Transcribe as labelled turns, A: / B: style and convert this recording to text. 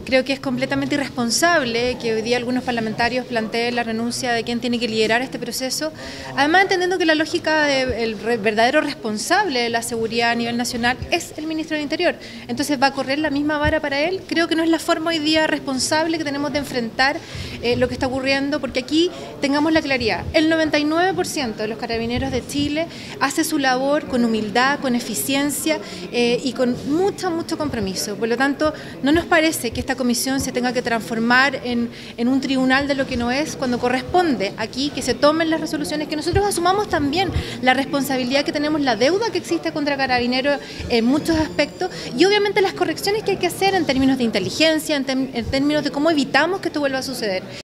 A: Creo que es completamente irresponsable que hoy día algunos parlamentarios planteen la renuncia de quien tiene que liderar este proceso, además entendiendo que la lógica del verdadero responsable de la seguridad a nivel nacional es el ministro del Interior. Entonces va a correr la misma vara para él. Creo que no es la forma hoy día responsable que tenemos de enfrentar lo que está ocurriendo, porque aquí tengamos la claridad, el 99% de los carabineros de Chile hace su labor con humildad, con eficiencia y con mucho compromiso. Por lo tanto, no nos parece que esta comisión se tenga que transformar en un tribunal de lo que no es, cuando corresponde aquí que se tomen las resoluciones, que nosotros asumamos también la responsabilidad que tenemos, la deuda que existe contra Carabineros en muchos aspectos y obviamente las correcciones que hay que hacer en términos de inteligencia, en términos de cómo evitamos que esto vuelva a suceder.